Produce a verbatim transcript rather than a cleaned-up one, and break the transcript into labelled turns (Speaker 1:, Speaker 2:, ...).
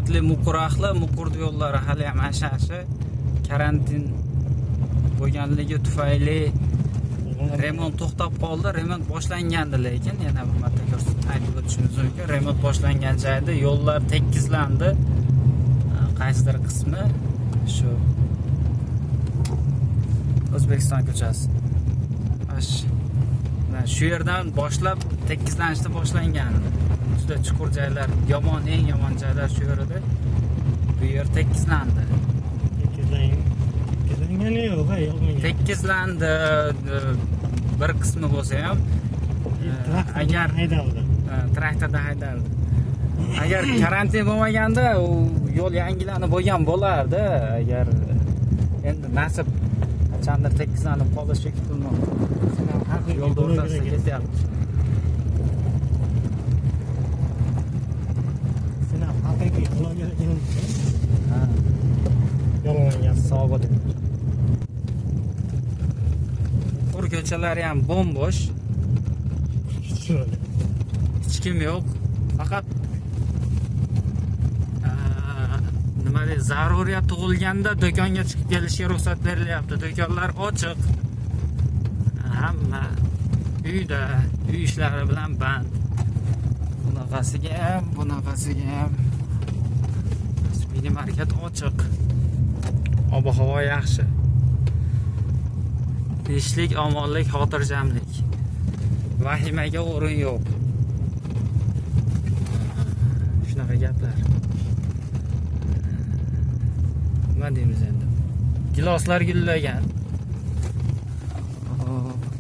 Speaker 1: hurmatli muqur ahli, muqur yo'llari hali ham ashashi karantin bo'lganligi tufayli remont to'xtab qoldi. Remont boshlangandi, lekin yana bir marta ko'rsatib aytib o'tishimiz mumkin. Remont boshlangan joyda yo'llar tekizlandi. Qaysidir qismi shu O'zbekiston ko'chasi. Shu yerdan boshlab tekizlanishda boshlangan. Juda chuqur joylar, yomon, eng yomon joylar shu yerda. Bu yer tekizlandi.
Speaker 2: Tekizlangani yo'q, yo'qmi?
Speaker 1: Tekizlandi. Bir qismi bo'lsa ham agar
Speaker 2: haydaldi.
Speaker 1: Traktorda haydaldi. Agar karantin bo'lmaganda u yo'l yangilanib bo'lgan bo'lardi. Agar endi nasib qachondir tekizlanib qolishi kutilmoqda. Yo'l o'rtasida ketyapti.
Speaker 2: Sen ham haqiqiy bloger ekansan. Ha. Yolg'on
Speaker 1: sog' bo'ling. Qur ko'chalari ham bombosh. Hech kim yo'q. Faqat nima deydi, zaruriyat tug'ilganda do'konga chiqib kelishga ruxsat berilyapti. Do'konlar ochiq. Hamma uyda, uy ishlari bilan band. Bunaqasiga ham, bunaqasiga ham minimarket ochiq. Ob-havo yaxshi. Tinchlik, omonlik, xotirjamlik. Vahimaga o'rin yo'q. Shunaqa gaplar. Nima deymiz endi? Giloslar gullagan.